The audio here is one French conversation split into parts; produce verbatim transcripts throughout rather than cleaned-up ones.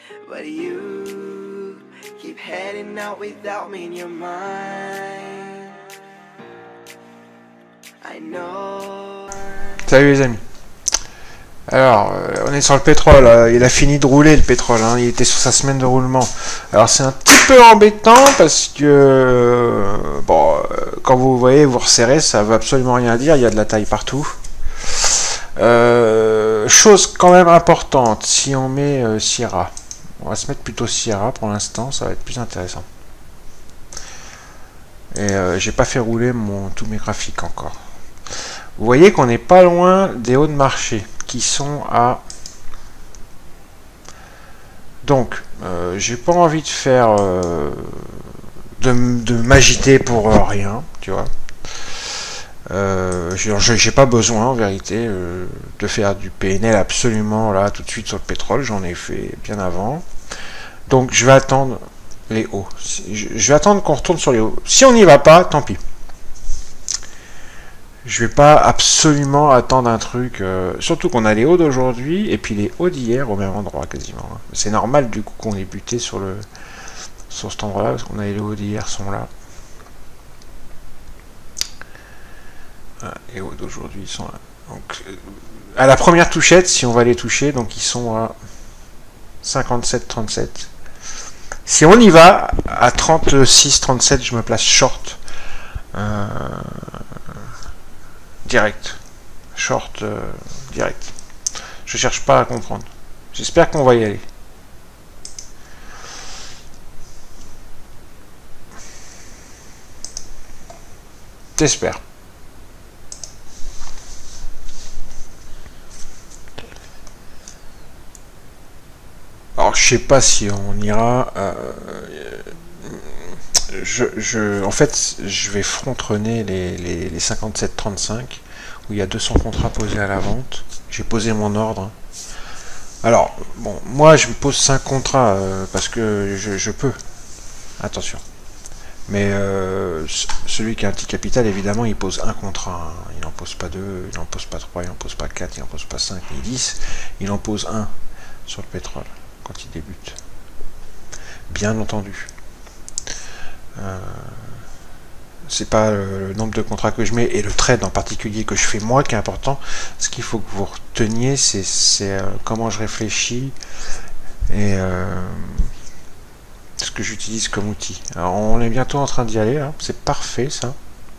but you keep heading out without me in your mind. I know. Salut les amis. Alors, euh, on est sur le pétrole. Euh, il a fini de rouler le pétrole. Hein, il était sur sa semaine de roulement. Alors, c'est un petit peu embêtant parce que, euh, bon, euh, quand vous voyez, vous resserrez, ça veut absolument rien dire. Il y a de la taille partout. Euh, chose quand même importante, si on met euh, Sierra. On va se mettre plutôt Sierra pour l'instant, ça va être plus intéressant. Et euh, j'ai pas fait rouler mon, tous mes graphiques encore. Vous voyez qu'on n'est pas loin des hauts de marché qui sont à... Donc, euh, j'ai pas envie de faire... Euh, de, de m'agiter pour euh, rien, tu vois. Euh, j'ai pas besoin en vérité euh, de faire du P N L absolument là tout de suite sur le pétrole, j'en ai fait bien avant. Donc je vais attendre les hauts. Je vais attendre qu'on retourne sur les hauts. Si on n'y va pas, tant pis. Je vais pas absolument attendre un truc, euh, surtout qu'on a les hauts d'aujourd'hui et puis les hauts d'hier au même endroit quasiment. C'est normal du coup qu'on ait buté sur le sur cet endroit là parce qu'on a les hauts d'hier sont là. Les hauts d'aujourd'hui sont là. Donc, à la première touchette, si on va les toucher, donc ils sont à cinquante-sept trente-sept. Si on y va à trente-six trente-sept, je me place short. Euh, direct. Short euh, direct. Je cherche pas à comprendre. J'espère qu'on va y aller. J'espère. Alors je sais pas si on ira. Euh, je, je, en fait, je vais front-runner les, les, les cinquante-sept trente-cinq où il y a deux cents contrats posés à la vente. J'ai posé mon ordre. Alors bon, moi je me pose cinq contrats euh, parce que je, je peux. Attention. Mais euh, celui qui a un petit capital, évidemment, il pose un contrat. Hein. Il n'en pose pas deux, il n'en pose pas trois, il n'en pose pas quatre, il n'en pose pas cinq, ni dix. Il en pose un sur le pétrole quand il débute. Bien entendu. Euh, c'est pas le, le nombre de contrats que je mets et le trade en particulier que je fais moi qui est important. Ce qu'il faut que vous reteniez, c'est euh, comment je réfléchis et euh, ce que j'utilise comme outil. Alors on est bientôt en train d'y aller, hein. C'est parfait ça.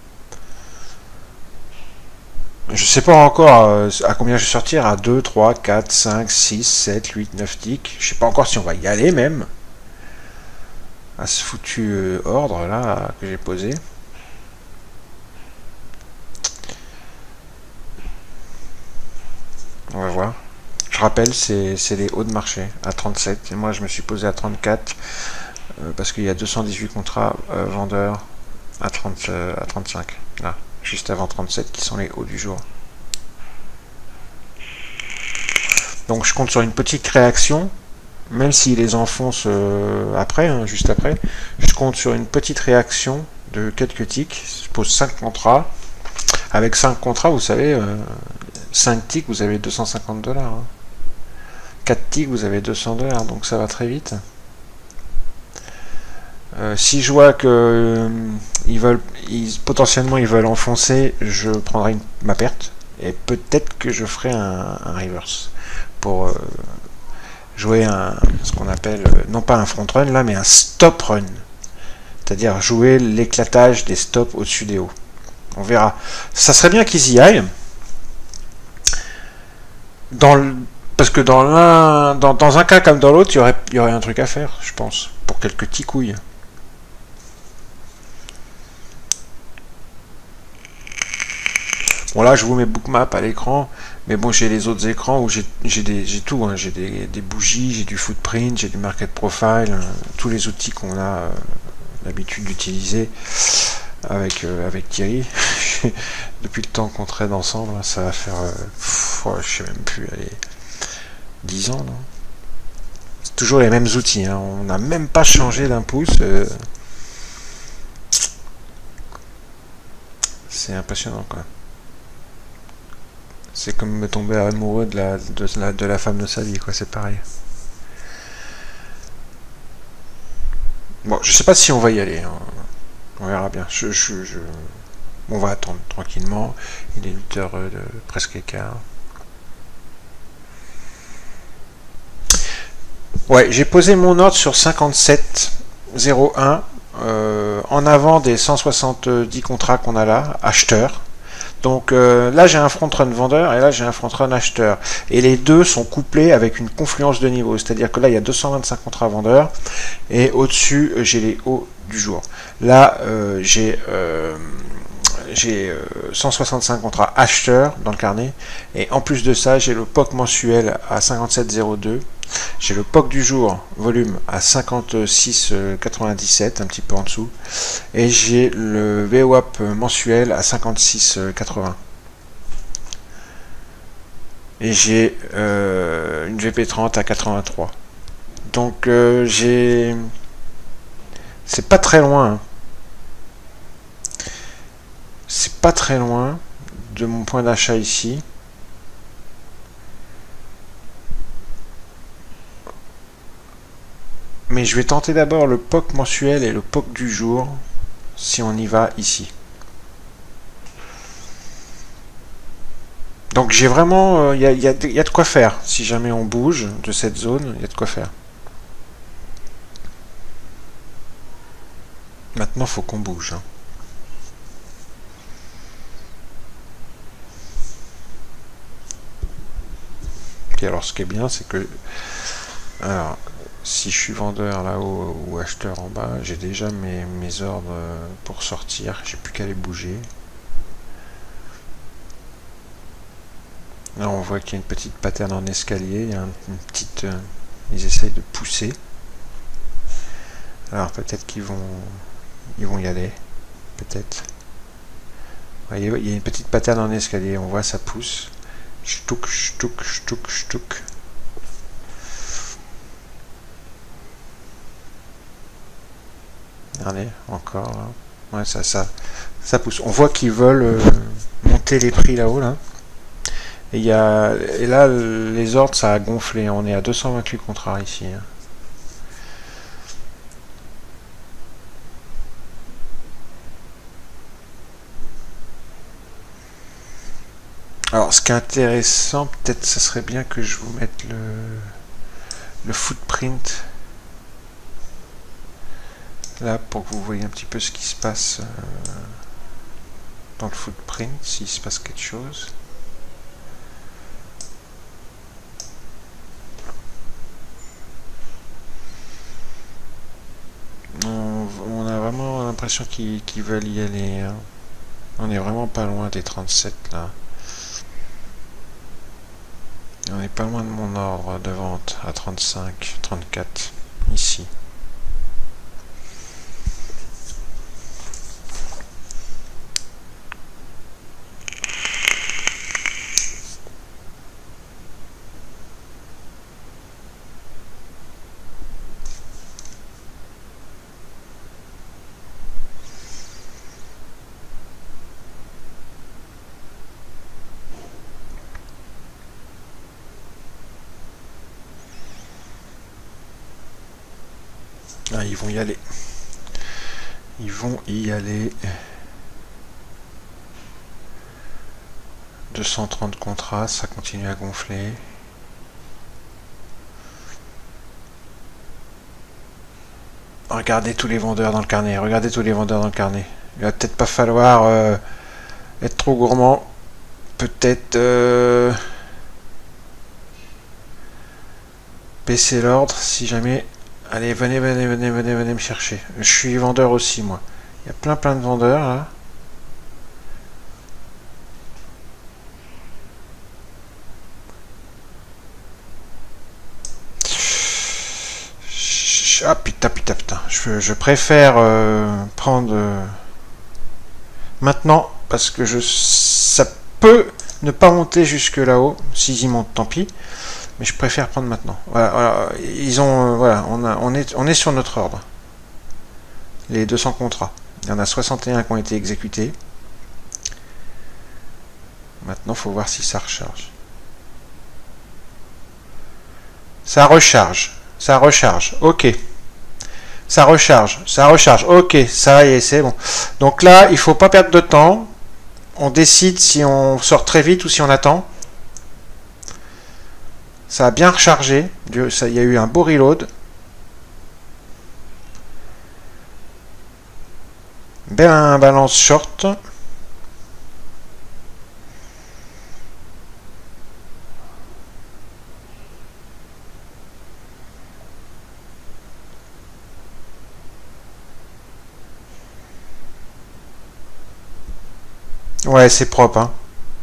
Je sais pas encore euh, à combien je vais sortir, à deux, trois, quatre, cinq, six, sept, huit, neuf ticks. Je sais pas encore si on va y aller même. À ce foutu euh, ordre là que j'ai posé. On va voir. Je rappelle, c'est les hauts de marché à trente-sept. Et moi je me suis posé à trente-quatre euh, parce qu'il y a deux cent dix-huit contrats euh, vendeurs à, trente, euh, à trente-cinq. Là. Juste avant trente-sept qui sont les hauts du jour. Donc je compte sur une petite réaction, même s'il les enfonce euh, après, hein, juste après, je compte sur une petite réaction de quelques ticks. Je pose cinq contrats. Avec cinq contrats, vous savez, euh, cinq ticks, vous avez deux cent cinquante dollars. Hein. quatre ticks, vous avez deux cents dollars, donc ça va très vite. Euh, si je vois que euh, ils veulent, ils, potentiellement ils veulent enfoncer, je prendrai une, ma perte et peut-être que je ferai un, un reverse pour euh, jouer un, ce qu'on appelle euh, non pas un front run là, mais un stop run, c'est-à-dire jouer l'éclatage des stops au-dessus des hauts. On verra. Ça serait bien qu'ils y aillent. Dans le, parce que dans l'un, dans, dans un cas comme dans l'autre, il y aurait, il y aurait un truc à faire, je pense, pour quelques petits couilles. Bon là je vous mets bookmap à l'écran, mais bon j'ai les autres écrans où j'ai tout, hein. J'ai des, des bougies, j'ai du footprint, j'ai du market profile, euh, tous les outils qu'on a euh, l'habitude d'utiliser avec, euh, avec Thierry. Depuis le temps qu'on trade ensemble, ça va faire, euh, pff, oh, je sais même plus, allez, dix ans, non? C'est toujours les mêmes outils, hein. On n'a même pas changé d'un pouce. Euh, C'est impressionnant quoi. C'est comme me tomber amoureux de la, de, la, de la femme de sa vie, quoi, c'est pareil. Bon, je sais pas si on va y aller. Hein. On verra bien. Je, je, je... On va attendre tranquillement. Il est huit heures de presque quart. Ouais, j'ai posé mon ordre sur cinquante-sept zéro un euh, en avant des cent soixante-dix contrats qu'on a là, acheteurs. Donc euh, là j'ai un front run vendeur et là j'ai un front run acheteur. Et les deux sont couplés avec une confluence de niveau. C'est-à-dire que là il y a deux cent vingt-cinq contrats vendeurs et au-dessus j'ai les hauts du jour. Là euh, j'ai euh, j'ai euh, cent soixante-cinq contrats acheteurs dans le carnet. Et en plus de ça j'ai le P O C mensuel à cinquante-sept zéro deux. J'ai le P O C du jour, volume, à cinquante-six quatre-vingt-dix-sept, un petit peu en dessous. Et j'ai le V W A P mensuel à cinquante-six quatre-vingts. Et j'ai euh, une V P trente à quatre-vingt-trois. Donc euh, j'ai... C'est pas très loin. Hein. C'est pas très loin de mon point d'achat ici. Mais je vais tenter d'abord le P O C mensuel et le P O C du jour, si on y va ici. Donc j'ai vraiment, il euh, y, y, y a de quoi faire. Si jamais on bouge de cette zone, il y a de quoi faire. Maintenant, il faut qu'on bouge. Hein. Et alors, ce qui est bien, c'est que... Alors, si je suis vendeur là-haut ou acheteur en bas, j'ai déjà mes, mes ordres pour sortir. J'ai plus qu'à les bouger. Là, on voit qu'il y a une petite pattern en escalier. Il y a une petite... Euh, ils essayent de pousser. Alors, peut-être qu'ils vont... Ils vont y aller. Peut-être. Vous voyez, il y a une petite pattern en escalier. On voit, ça pousse. Ch'touk, ch'touk, ch'touk, ch'touk. Regardez, encore là. Ouais, ça, ça, ça pousse. On voit qu'ils veulent euh, monter les prix là-haut, là. Et, y a, et là, les ordres, ça a gonflé. On est à deux cent vingt-huit contrats ici. Hein. Alors, ce qui est intéressant, peut-être, ça serait bien que je vous mette le, le footprint là pour que vous voyez un petit peu ce qui se passe euh, dans le footprint, s'il se passe quelque chose. On, on a vraiment l'impression qu'ils qu'ils veulent y aller. Hein. On est vraiment pas loin des trente-sept là. On n'est pas loin de mon ordre de vente à trente-cinq, trente-quatre, ici. Ah, ils vont y aller. Ils vont y aller. deux cent trente contrats, ça continue à gonfler. Regardez tous les vendeurs dans le carnet. Regardez tous les vendeurs dans le carnet. Il va peut-être pas falloir euh, être trop gourmand. Peut-être euh, baisser l'ordre si jamais. Allez, venez, venez, venez, venez, venez me chercher. Je suis vendeur aussi, moi. Il y a plein, plein de vendeurs, là. Ah, putain, putain, putain. Je, je préfère euh, prendre... Euh, maintenant, parce que je, ça peut ne pas monter jusque là-haut. S'ils y montent, tant pis. Mais je préfère prendre maintenant. Voilà, voilà. Ils ont, euh, voilà, on, a, on, est, on est sur notre ordre. Les deux cents contrats. Il y en a soixante et un qui ont été exécutés. Maintenant, il faut voir si ça recharge. Ça recharge. Ça recharge. Ok. Ça recharge, ça recharge. Ok, ça y est, c'est bon. Donc là, il faut pas perdre de temps. On décide si on sort très vite ou si on attend. Ça a bien rechargé. Il y a eu un beau reload. Ben balance short. Ouais, c'est propre, hein.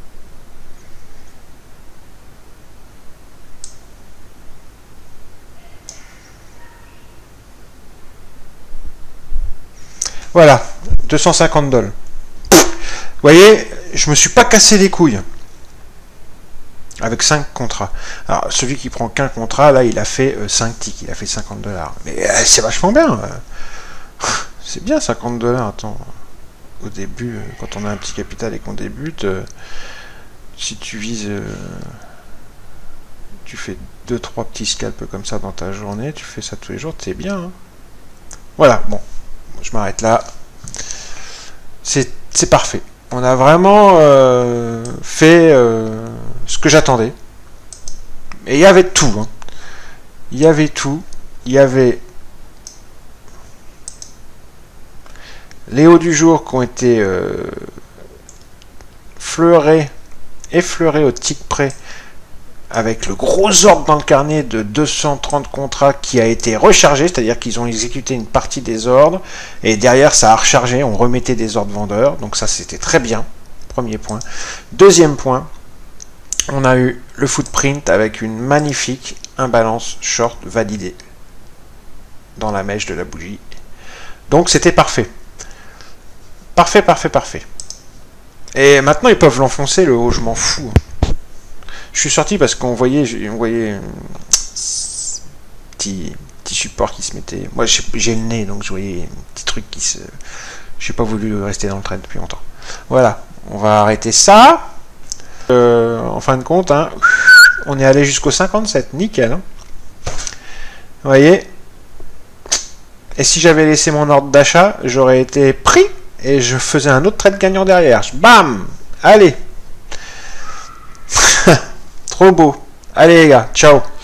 Voilà, deux cent cinquante dollars. Vous voyez, je me suis pas cassé les couilles. Avec cinq contrats. Alors, celui qui prend qu'un contrat, là, il a fait euh, cinq ticks, il a fait cinquante dollars. Mais euh, c'est vachement bien. C'est bien cinquante dollars, attends. Au début, quand on a un petit capital et qu'on débute, euh, si tu vises, euh, tu fais deux trois petits scalps comme ça dans ta journée, tu fais ça tous les jours, c'est bien. Hein. Voilà, bon, je m'arrête là. C'est parfait. On a vraiment euh, fait euh, ce que j'attendais. Et il y avait tout. Hein. Il y avait tout. Il y avait les hauts du jour qui ont été euh, fleurés, effleurés au tic près, avec le gros ordre dans le carnet de deux cent trente contrats qui a été rechargé, c'est-à-dire qu'ils ont exécuté une partie des ordres, et derrière ça a rechargé, on remettait des ordres vendeurs, donc ça c'était très bien, premier point. Deuxième point, on a eu le footprint avec une magnifique imbalance short validée dans la mèche de la bougie. Donc c'était parfait. Parfait, parfait, parfait. Et maintenant, ils peuvent l'enfoncer, le haut, je m'en fous. Je suis sorti parce qu'on voyait, on voyait un petit, petit support qui se mettait... Moi, j'ai le nez, donc je voyais un petit truc qui se... J'ai pas voulu rester dans le trade depuis longtemps. Voilà, on va arrêter ça. Euh, en fin de compte, hein, on est allé jusqu'au cinquante-sept, nickel. Hein. Vous voyez. Et si j'avais laissé mon ordre d'achat, j'aurais été pris. Et je faisais un autre trade gagnant derrière. Bam! Allez! Trop beau. Allez les gars, ciao!